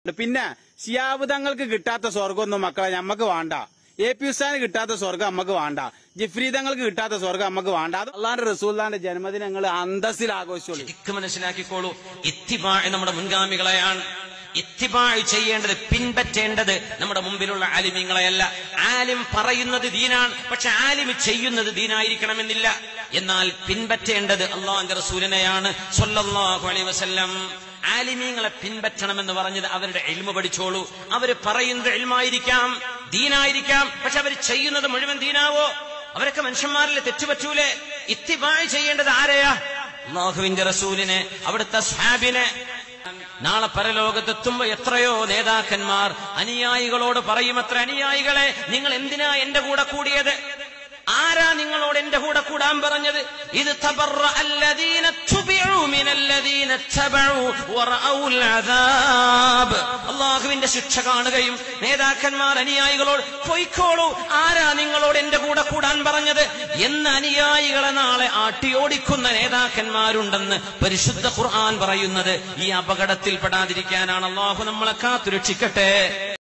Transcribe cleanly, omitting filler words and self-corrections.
പിന്നെ ശിഹാബ് തങ്ങൾക്ക് കിട്ടാത്ത സ്വർഗമൊന്നും മക്കളെ ഞമ്മക്ക് വേണ്ട. AP ഉസ്താദിന് കിട്ടാത്ത സ്വർഗം നമ്മക്ക് വേണ്ട. ജിഫ്രി തങ്ങൾക്ക് കിട്ടാത്ത സ്വർഗം നമ്മക്ക് വേണ്ട. അത് അള്ളാന്റെ റസൂലിന്റെ ജന്മദിനങ്ങൾ അന്തസ്സിൽ ആഘോഷിച്ചോളൂ. മനസ്സിലാക്കിക്കോളൂ, ഇത്തിബാ നമ്മുടെ മുൻഗാമികളെയാണ്. ഇത്തിബാ ചെയ്യേണ്ടത്, പിൻപറ്റേണ്ടത് നമ്മുടെ മുമ്പിലുള്ള ആലിമീങ്ങളെയല്ല. ആലിം പറയുന്നത് ദീനാണ്, പക്ഷെ ആലിം ചെയ്യുന്നത് ദീനായിരിക്കണമെന്നില്ല. എന്നാൽ പിൻപറ്റേണ്ടത് അള്ളാഹുവിന്റെ റസൂലിനെയാണ് സ്വല്ലല്ലാഹു അലൈഹി വസല്ലം. ആലിമീങ്ങളെ പിൻപറ്റണമെന്ന് പറഞ്ഞത് അവരുടെ ഇൽമു പഠിച്ചോളൂ. അവര് പറയുന്നത് ഇൽമായിരിക്കാം, ദീനായിരിക്കാം, പക്ഷെ അവർ ചെയ്യുന്നത് മുഴുവൻ ദീനാവോ? അവരൊക്കെ മനുഷ്യന്മാരിലെ തെറ്റുപറ്റൂലേ? ഇത്തിബാ ചെയ്യേണ്ടത് ആരെയാ? അള്ളാഹുവിന്റെ റസൂലിനെ, അവിടുത്തെ സ്വഹാബിനെ. നാളെ പരലോകത്തെത്തുമ്പോ എത്രയോ നേതാക്കന്മാർ അനുയായികളോട് പറയും, അത്ര അനുയായികളെ, നിങ്ങൾ എന്തിനാ എന്റെ കൂടെ കൂടിയത്? ആരാ നിങ്ങളോട് എന്റെ കൂടെ കൂടാൻ പറഞ്ഞത്? ഇത് അള്ളാഹുവിന്റെ ശിക്ഷ കാണുകയും നേതാക്കന്മാർ അനുയായികളോട് പൊയ്ക്കോളൂ, ആരാ നിങ്ങളോട് എന്റെ കൂടെ കൂടാൻ പറഞ്ഞത് എന്ന് അനുയായികളെ നാളെ ആട്ടിയോടിക്കുന്ന നേതാക്കന്മാരുണ്ടെന്ന് പരിശുദ്ധ ഖുർആൻ പറയുന്നത് ഈ അപകടത്തിൽപ്പെടാതിരിക്കാനാണ്. അള്ളാഹു നമ്മളെ കാത്തുരക്ഷിക്കട്ടെ.